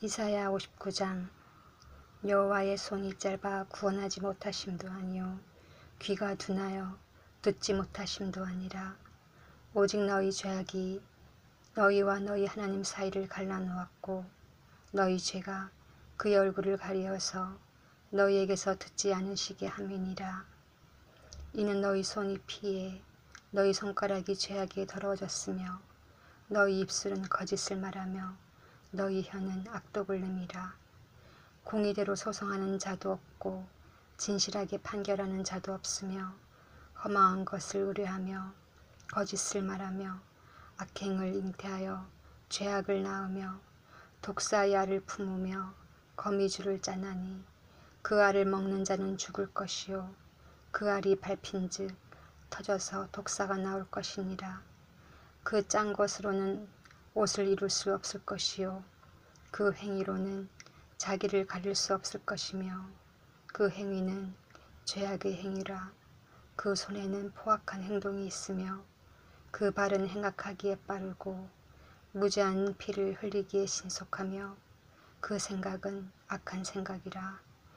이사야 59장. 여호와의 손이 짧아 구원하지 못하심도 아니요 귀가 둔하여 듣지 못하심도 아니라 오직 너희 죄악이 너희와 너희 하나님 사이를 갈라놓았고 너희 죄가 그의 얼굴을 가리어서 너희에게서 듣지 않으시게 함이니라. 이는 너희 손이 피에 너희 손가락이 죄악에 더러워졌으며 너희 입술은 거짓을 말하며 너희 혀는 악독을 내밀어 공의대로 소송하는 자도 없고 진실하게 판결하는 자도 없으며 허망한 것을 의뢰하며 거짓을 말하며 악행을 잉태하여 죄악을 낳으며 독사의 알을 품으며 거미줄을 짜나니 그 알을 먹는 자는 죽을 것이요 그 알이 밟힌즉 터져서 독사가 나올 것이니라. 그 짠 것으로는 옷을 이룰 수 없을 것이요 그 행위로는 자기를 가릴 수 없을 것이며 그 행위는 죄악의 행위라. 그 손에는 포악한 행동이 있으며 그 발은 행악하기에 빠르고 무죄한 피를 흘리기에 신속하며 그 생각은 악한 생각이라.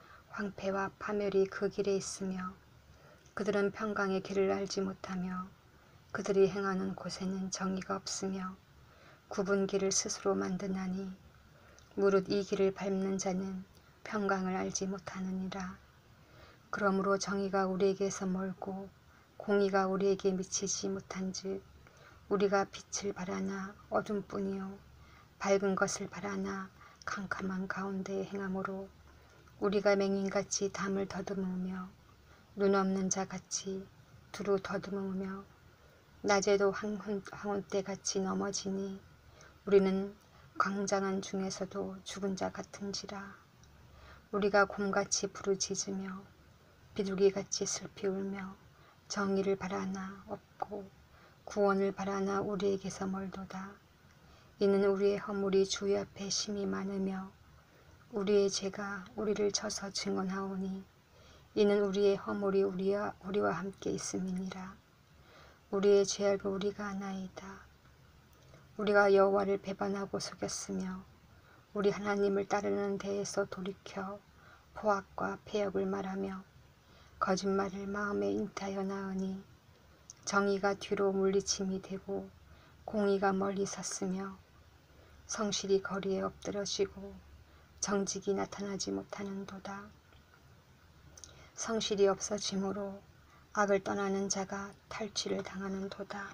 황폐와 파멸이 그 길에 있으며 그들은 평강의 길을 알지 못하며 그들이 행하는 곳에는 정의가 없으며 굽은 길을 스스로 만드나니 무릇 이 길을 밟는 자는 평강을 알지 못하느니라. 그러므로 정의가 우리에게서 멀고 공의가 우리에게 미치지 못한즉 우리가 빛을 바라나 어둠뿐이요 밝은 것을 바라나 캄캄한 가운데에 행함으로 우리가 맹인같이 담을 더듬으며 눈 없는 자같이 두루 더듬으며 낮에도 황혼때같이 넘어지니 우리는 광장한 중에서도 죽은 자 같은지라. 우리가 곰같이 부르짖으며 비둘기같이 슬피 울며 정의를 바라나 없고 구원을 바라나 우리에게서 멀도다. 이는 우리의 허물이 주의 앞에 심히 많으며 우리의 죄가 우리를 쳐서 증언하오니 이는 우리의 허물이 우리와 함께 있음이니라. 우리의 죄악을 우리가 아나이다. 우리가 여호와를 배반하고 속였으며 우리 하나님을 따르는 데에서 돌이켜 포악과 패역을 말하며 거짓말을 마음에 잉태하여 낳으니 정의가 뒤로 물리침이 되고 공의가 멀리 섰으며 성실이 거리에 엎드러지고 정직이 나타나지 못하는도다. 성실이 없어지므로 악을 떠나는 자가 탈취를 당하는도다.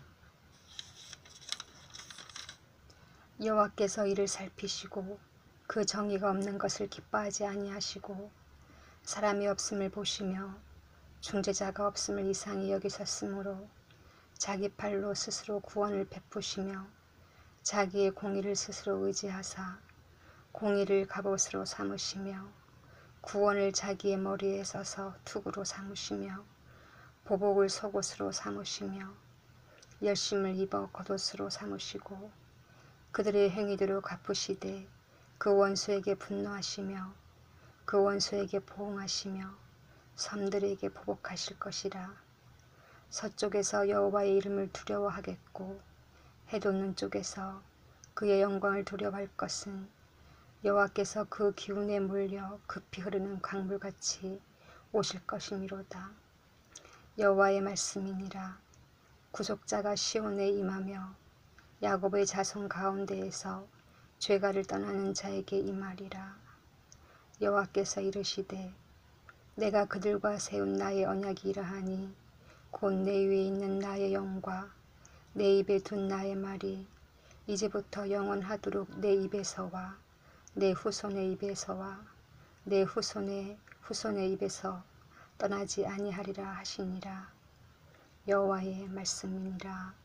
여호와께서 이를 살피시고 그 정의가 없는 것을 기뻐하지 아니하시고 사람이 없음을 보시며 중재자가 없음을 이상히 여기셨으므로 자기 팔로 스스로 구원을 베푸시며 자기의 공의를 스스로 의지하사 공의를 갑옷으로 삼으시며 구원을 자기의 머리에 써서 투구로 삼으시며 보복을 속옷으로 삼으시며 열심을 입어 겉옷으로 삼으시고 그들의 행위대로 갚으시되 그 원수에게 분노하시며 그 원수에게 보응하시며 섬들에게 보복하실 것이라. 서쪽에서 여호와의 이름을 두려워하겠고 해돋는 쪽에서 그의 영광을 두려워할 것은 여호와께서 그 기운에 몰려 급히 흐르는 강물같이 오실 것이미로다. 여호와의 말씀이니라. 구속자가 시온에 임하며 야곱의 자손 가운데에서 죄가를 떠나는 자에게 임하리라. 여호와께서 이르시되 내가 그들과 세운 나의 언약이 이러하니 곧 내 위에 있는 나의 영과 내 입에 둔 나의 말이 이제부터 영원하도록 내 입에서와 내 후손의 입에서와 내 후손의 후손의 입에서 떠나지 아니하리라 하시니라. 여호와의 말씀이니라.